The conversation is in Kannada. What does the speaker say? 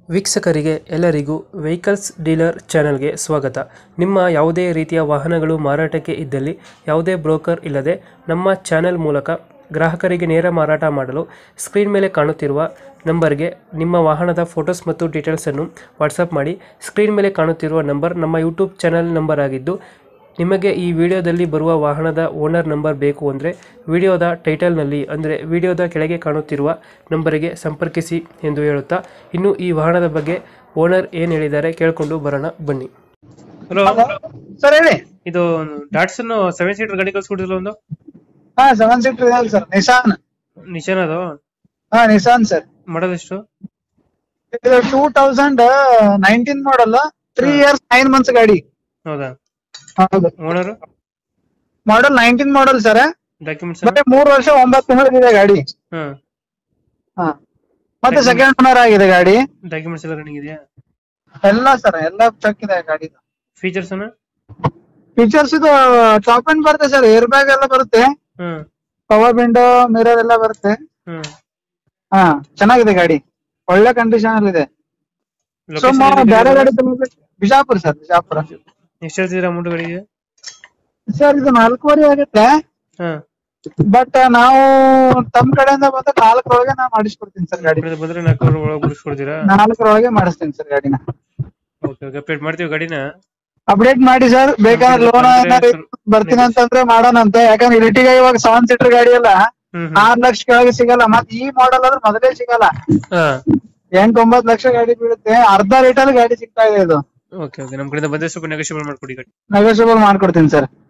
ವೀಕ್ಷಕರಿಗೆ ಎಲ್ಲರಿಗೂ ವೆಹಿಕಲ್ಸ್ ಡೀಲರ್ ಚಾನೆಲ್ಗೆ ಸ್ವಾಗತ. ನಿಮ್ಮ ಯಾವುದೇ ರೀತಿಯ ವಾಹನಗಳು ಮಾರಾಟಕ್ಕೆ ಇದ್ದಲ್ಲಿ ಯಾವುದೇ ಬ್ರೋಕರ್ ಇಲ್ಲದೆ ನಮ್ಮ ಚಾನೆಲ್ ಮೂಲಕ ಗ್ರಾಹಕರಿಗೆ ನೇರ ಮಾರಾಟ ಮಾಡಲು ಸ್ಕ್ರೀನ್ ಮೇಲೆ ಕಾಣುತ್ತಿರುವ ನಂಬರ್ಗೆ ನಿಮ್ಮ ವಾಹನದ ಫೋಟೋಸ್ ಮತ್ತು ಡೀಟೇಲ್ಸನ್ನು ವಾಟ್ಸಪ್ ಮಾಡಿ. ಸ್ಕ್ರೀನ್ ಮೇಲೆ ಕಾಣುತ್ತಿರುವ ನಂಬರ್ ನಮ್ಮ ಯೂಟ್ಯೂಬ್ ಚಾನೆಲ್ ನಂಬರ್ ಆಗಿದ್ದು, ನಿಮಗೆ ಈ ವಿಡಿಯೋದಲ್ಲಿ ಬರುವ ವಾಹನದ ಓನರ್ ನಂಬರ್ ಬೇಕು ಅಂದರೆ ವಿಡಿಯೋದ ಟೈಟಲ್ನಲ್ಲಿ ಅಂದರೆ ವಿಡಿಯೋದ ಕೆಳಗೆ ಕಾಣುತ್ತಿರುವ ನಂಬರಿಗೆ ಸಂಪರ್ಕಿಸಿ ಎಂದು ಹೇಳುತ್ತಾ, ಇನ್ನು ಈ ವಾಹನದ ಬಗ್ಗೆ ಓನರ್ ಏನು ಹೇಳಿದ್ದಾರೆ ಕೇಳಿಕೊಂಡು ಬರೋಣ ಬನ್ನಿ. ಹಲೋ ಸರ್ ಹೇಳಿ. ಇದು ಡಾಟ್ಸನ್ 7 ಸೀಟರ್ ಗಾಡಿ ಕಳ್ಸ್ಕೊಟ್ಟಿಲ್ಲ ಒಂದು? ಹಾ 7 ಸೀಟರ್ ಇದೆ ಸರ್. ನಿಶಾನ್ ಅದು? ಹಾ ನಿಶಾನ್ ಸರ್. ಮಾಡೋದು ಎಷ್ಟು? ಇದು 2019 ಮಾಡಲ್, 3 years 9 months ಗಾಡಿ. ಹೌದಾ? ಹೌದು. Owner model 19 model sir. Documents ಮತ್ತೆ 3 ವರ್ಷ 9 ತಿಂಗಳು ಇದೆ ಗಾಡಿ. ಹಾ ಮತ್ತೆ ಸೆಕೆಂಡ್ ಓನರ್ ಆಗಿದೆ ಗಾಡಿ. ಡಾಕ್ಯುಮೆಂಟ್ಸ್ ಎಲ್ಲ ರನ್ನಿಂಗ್ ಇದೆಯಾ? ಎಲ್ಲ ಸರ್ ಎಲ್ಲ ಚೆಕ್ ಇದೆ ಗಾಡಿ. ಫೀಚರ್ಸ್ ಅನ್ನ ಫೀಚರ್ಸ್ ಇದು ಟಾಪ್ ಎಂಡ್ ಬರುತ್ತೆ ಸರ್. ಏರ್ ಬ್ಯಾಗ್ ಎಲ್ಲ ಬರುತ್ತೆ, ಪವರ್ ವಿಂಡೋ, ಮಿರರ್ ಎಲ್ಲ ಬರುತ್ತೆ. ಹಾ ಚೆನ್ನಾಗಿದೆ ಗಾಡಿ, ಒಳ್ಳೆ ಕಂಡೀಷನ್ ಅಲ್ಲಿ ಇದೆ. ಬೇರೆ ಗಾಡಿ ಬಿಜಾಪುರ ಸರ್, ಬಿಜಾಪುರ. ಎಷ್ಟು ಹೇಳ್ತಿದ್ದೀರಾ ಅಮೌಂಟ್ ಗಾಡಿಗೆ? ಸರ್ ಇದು 4.5 ಆಗುತ್ತೆ. ಬಟ್ ನಾವು ತಮ್ಮ ಕಡೆಯಿಂದ ಬಂದ್ರೆ 4 ನಾ ಮಾಡಿಸ್ಕೊಡ್ತೀನಿ ಸರ್ ಗಾಡಿ. ಬಂದ್ರೆ 4 ಒಳಗೆ ಬಿಡಿಸ್ಕೊಡ್ತೀರಾ? 4 ಮಾಡಿಸ್ತೀನಿ ಸರ್ ಗಾಡಿನ. ಓಕೆ, ಅಪ್ಡೇಟ್ ಮಾಡ್ತೀವಿ ಗಾಡಿನ. ಅಪ್ಡೇಟ್ ಮಾಡಿ ಸರ್. ಬೇಕಾದ್ರೆ ಲೋನ್ ಬರ್ತೀನಿ ಅಂತಂದ್ರೆ ಮಾಡೋಣಂತೆ. ಯಾಕಂದ್ರೆ ಇಲ್ಲಿಟಿಗೆ ಇವಾಗ 7 ಸೀಟರ್ ಗಾಡಿ ಎಲ್ಲ 6 ಲಕ್ಷ ಕೆಳಗೆ ಸಿಗಲ್ಲ. ಮತ್ತೆ ಈ ಮಾಡಲ್ ಆದ್ರೆ ಮೊದಲೇ ಸಿಗಲ್ಲ. 8-9 ಲಕ್ಷ ಗಾಡಿ ಬೀಳುತ್ತೆ. ಅರ್ಧ ರೇಟಲ್ಲಿ ಗಾಡಿ ಸಿಗ್ತಾ ಇದೆ ಇದು. ಓಕೆ, ನಮ್ ಕಡೆಯಿಂದ ಬಂದ್ರೆ ಸ್ವಲ್ಪ ನೆಗೋಷಿಯಬಲ್ ಮಾಡ್ಕೊಡಿ ಗಾಡಿ. ನೆಗೋಷಿಯಬಲ್ ಮಾಡ್ಕೊಡ್ತೀನಿ ಸರ್.